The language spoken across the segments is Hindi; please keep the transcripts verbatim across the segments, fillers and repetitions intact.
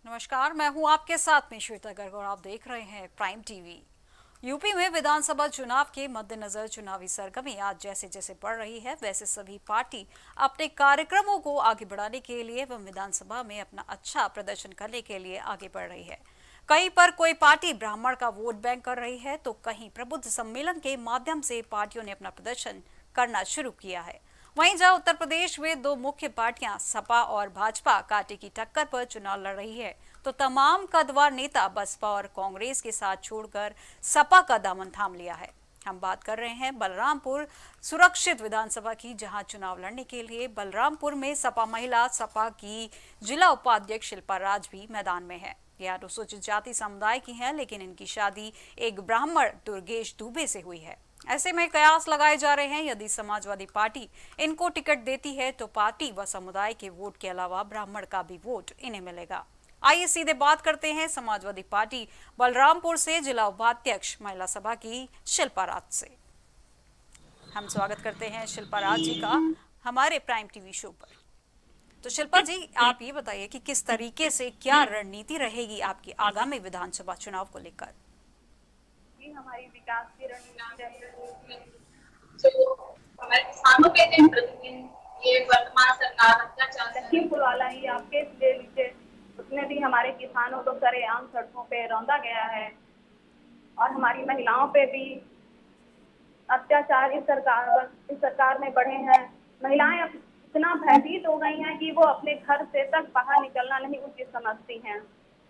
नमस्कार, मैं हूं आपके साथ में श्वेता गर्ग और आप देख रहे हैं प्राइम टीवी। यूपी में विधानसभा चुनाव के मद्देनजर चुनावी सरगर्मी आज जैसे जैसे बढ़ रही है, वैसे सभी पार्टी अपने कार्यक्रमों को आगे बढ़ाने के लिए एवं विधानसभा में अपना अच्छा प्रदर्शन करने के लिए आगे बढ़ रही है। कहीं पर कोई पार्टी ब्राह्मण का वोट बैंक कर रही है, तो कहीं प्रबुद्ध सम्मेलन के माध्यम से पार्टियों ने अपना प्रदर्शन करना शुरू किया है। वहीं जहां उत्तर प्रदेश में दो मुख्य पार्टियां सपा और भाजपा कांटे की टक्कर पर चुनाव लड़ रही है, तो तमाम कद्दावर नेता बसपा और कांग्रेस के साथ छोड़कर सपा का दामन थाम लिया है। हम बात कर रहे हैं बलरामपुर सुरक्षित विधानसभा की, जहां चुनाव लड़ने के लिए बलरामपुर में सपा महिला सपा की जिला उपाध्यक्ष शिल्पा राज भी मैदान में है। यह अनुसूचित जाति समुदाय की हैं, लेकिन इनकी शादी एक ब्राह्मण दुर्गेश दुबे से हुई है। ऐसे में कयास लगाए जा रहे हैं, यदि समाजवादी पार्टी इनको टिकट देती है तो पार्टी व समुदाय के वोट के अलावा ब्राह्मण का भी वोट इन्हें मिलेगा। आइए सीधे बात करते हैं समाजवादी पार्टी बलरामपुर से जिला उपाध्यक्ष महिला सभा की शिल्पा राज से। हम स्वागत करते हैं शिल्पा राज जी का हमारे प्राइम टीवी शो पर। तो शिल्पा जी, आप ये बताइए कि किस तरीके से क्या रणनीति रहेगी आपकी आगामी विधानसभा चुनाव को लेकर? हमारी विकास की रणनीति जो हमारे किसानों पे दिन प्रतिदिन ये वर्तमान सरकार अत्याचार लखीमपुर वाला ही आपके ले लीजिए, उसमें भी हमारे किसानों को सरेआम सड़कों पे रौंदा गया है और हमारी महिलाओं पे भी अत्याचार इस सरकार इस सरकार में बढ़े हैं। महिलाएं अब इतना भयभीत हो गई हैं कि वो अपने घर से तक बाहर निकलना नहीं उचित समझती हैं।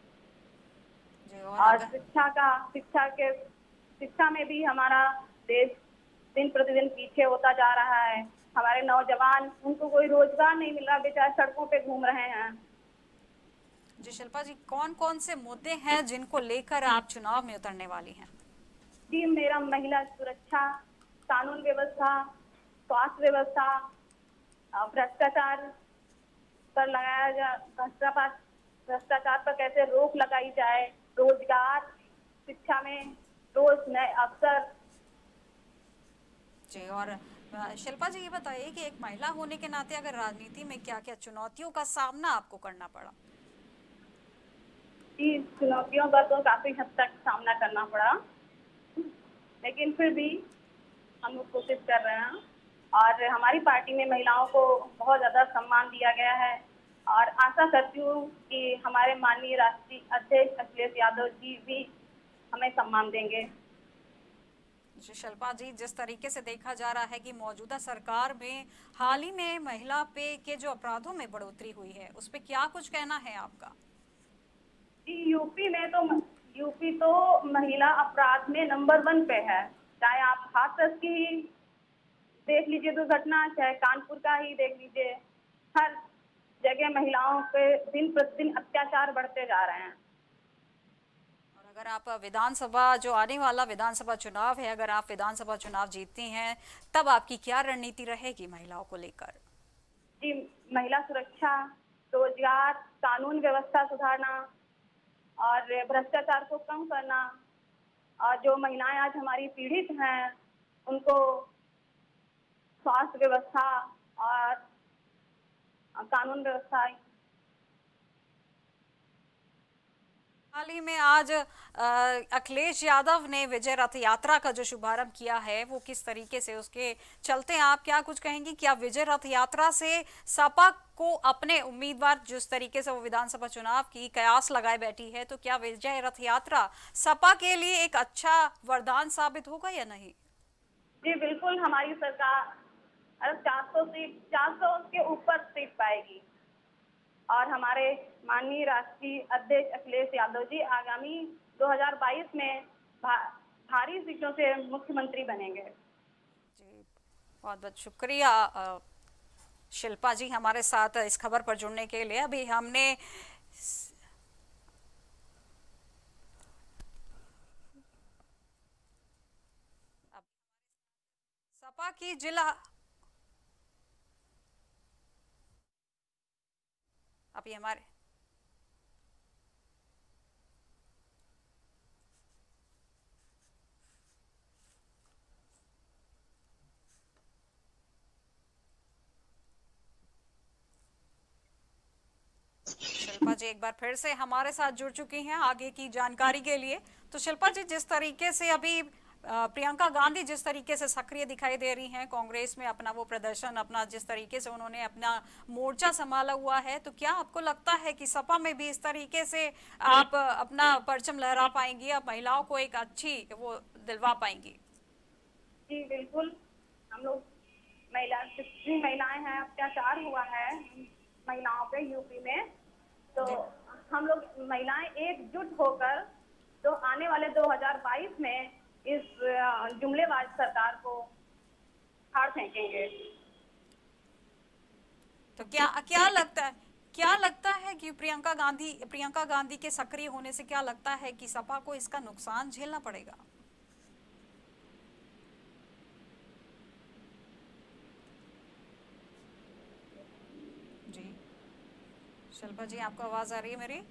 और शिक्षा का शिक्षा के शिक्षा में भी हमारा देश दिन प्रतिदिन पीछे होता जा रहा है। हमारे नौजवान, उनको कोई रोजगार नहीं मिल रहा, बेचारे सड़कों पे घूम रहे हैं। जी शिल्पा जी, कौन कौन से मुद्दे हैं जिनको लेकर आप चुनाव में उतरने वाली हैं? जी, मेरा महिला सुरक्षा, कानून व्यवस्था, स्वास्थ्य व्यवस्था, भ्रष्टाचार पर लगाया जा भ्रष्टाचार भ्रष्टाचार पर कैसे रोक लगाई जाए, रोजगार, शिक्षा में रोज नए अवसर। जी, और शिल्पा जी ये बताइए कि एक महिला होने के नाते अगर राजनीति में क्या क्या चुनौतियों का सामना आपको करना पड़ा? जी, चुनौतियों का तो काफी हद तक सामना करना पड़ा, लेकिन फिर भी हम लोग कोशिश कर रहे हैं और हमारी पार्टी में महिलाओं को बहुत ज्यादा सम्मान दिया गया है और आशा करती हूँ कि हमारे माननीय राष्ट्रीय अध्यक्ष अखिलेश यादव जी भी हमें सम्मान देंगे। जी शिल्पा जी, जिस तरीके से देखा जा रहा है कि मौजूदा सरकार में हाल ही में महिला पे के जो अपराधों में बढ़ोतरी हुई है, उस पे क्या कुछ कहना है आपका? जी, यूपी में तो यूपी तो महिला अपराध में नंबर वन पे है। चाहे आप हाथरस की ही देख लीजिए दुर्घटना, चाहे कानपुर का ही देख लीजिए, हर जगह महिलाओं पे दिन प्रतिदिन अत्याचार बढ़ते जा रहे हैं। और अगर आप विधानसभा, जो आने वाला विधानसभा चुनाव है, अगर आप विधानसभा चुनाव जीतती हैं, तब आपकी क्या रणनीति रहेगी महिलाओं को लेकर? जी, महिला सुरक्षा, रोजगार, कानून व्यवस्था सुधारना और भ्रष्टाचार को कम करना, और जो महिलाएं आज हमारी पीड़ित हैं उनको स्वास्थ्य व्यवस्था और कानून व्यवस्था। हाल ही में आज अखिलेश यादव ने विजय रथ यात्रा का जो शुभारंभ किया है, वो किस तरीके से, उसके चलते आप क्या कुछ कहेंगी? क्या विजय रथ यात्रा से सपा को अपने उम्मीदवार, जिस तरीके से वो विधानसभा चुनाव की कयास लगाए बैठी है, तो क्या विजय रथ यात्रा सपा के लिए एक अच्छा वरदान साबित होगा या नहीं? जी बिल्कुल, हमारी सरकार चार सौ सीट चार सौ के ऊपर सीट पाएगी और हमारे माननीय राष्ट्रीय अध्यक्ष अखिलेश यादव जी आगामी दो हज़ार बाईस में भा, भारी सीटों से मुख्यमंत्री बनेंगे। जी, बहुत बहुत शुक्रिया शिल्पा जी हमारे साथ इस खबर पर जुड़ने के लिए। अभी हमने सपा की जिला अभी हमारे शिल्पा जी एक बार फिर से हमारे साथ जुड़ चुकी हैं आगे की जानकारी के लिए। तो शिल्पा जी, जिस तरीके से अभी प्रियंका गांधी जिस तरीके से सक्रिय दिखाई दे रही हैं कांग्रेस में, अपना वो प्रदर्शन, अपना जिस तरीके से उन्होंने अपना मोर्चा संभाला हुआ है, तो क्या आपको लगता है कि सपा में भी इस तरीके से आप अपना परचम लहरा पाएंगी, आप महिलाओं को एक अच्छी वो दिलवा पाएंगी? जी बिल्कुल, हम लोग महिला जितनी महिलाएं हैं, अत्याचार हुआ है महिलाओं पे यूपी में, तो हम लोग महिलाएं एकजुट होकर तो आने वाले दो हज़ार बाईस में इस जुमलेबाज सरकार को फाड़ फेंकेंगे। तो क्या क्या लगता है क्या लगता है कि प्रियंका गांधी प्रियंका गांधी के सक्रिय होने से क्या लगता है कि सपा को इसका नुकसान झेलना पड़ेगा? जी शिल्पा जी, आपको आवाज आ रही है मेरी?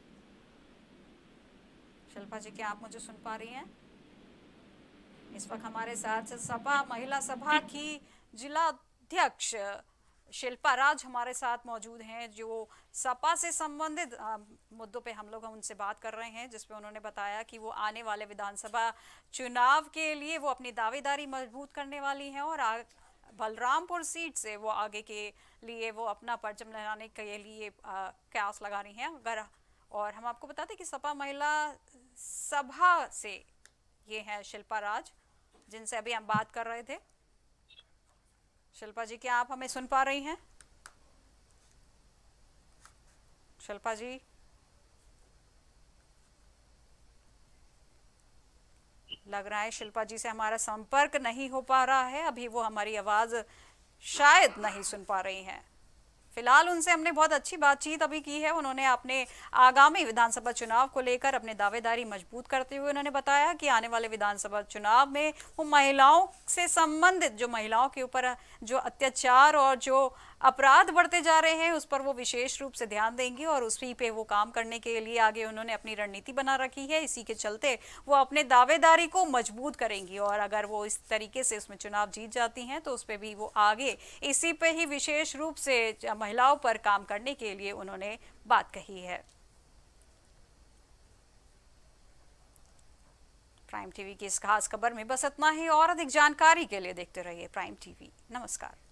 शिल्पा जी, क्या आप मुझे सुन पा रही हैं? इस वक्त हमारे साथ सपा महिला सभा की जिला अध्यक्ष शिल्पा राज हमारे साथ मौजूद हैं, जो सपा से संबंधित मुद्दों पे हम लोग उनसे बात कर रहे हैं, जिसपे उन्होंने बताया कि वो आने वाले विधानसभा चुनाव के लिए वो अपनी दावेदारी मजबूत करने वाली हैं और बलरामपुर सीट से वो आगे के लिए वो अपना परचम लहराने के लिए कयास लगा रही हैं। अगर और हम आपको बताते कि सपा महिला सभा से ये है शिल्पा राज, जिनसे अभी हम बात कर रहे थे। शिल्पा जी, क्या आप हमें सुन पा रही हैं? शिल्पा जी, लग रहा है शिल्पा जी से हमारा संपर्क नहीं हो पा रहा है, अभी वो हमारी आवाज शायद नहीं सुन पा रही हैं। फिलहाल उनसे हमने बहुत अच्छी बातचीत अभी की है। उन्होंने अपने आगामी विधानसभा चुनाव को लेकर अपने दावेदारी मजबूत करते हुए उन्होंने बताया कि आने वाले विधानसभा चुनाव में वो महिलाओं से संबंधित जो महिलाओं के ऊपर जो अत्याचार और जो अपराध बढ़ते जा रहे हैं उस पर वो विशेष रूप से ध्यान देंगी और उसी पे वो काम करने के लिए आगे उन्होंने अपनी रणनीति बना रखी है। इसी के चलते वो अपने दावेदारी को मजबूत करेंगी और अगर वो इस तरीके से उसमें चुनाव जीत जाती हैं तो उस पर भी वो आगे इसी पे ही विशेष रूप से महिलाओं पर काम करने के लिए उन्होंने बात कही है। प्राइम टीवी की इस खास खबर में बस इतना ही और अधिक जानकारी के लिए देखते रहिए प्राइम टीवी। नमस्कार।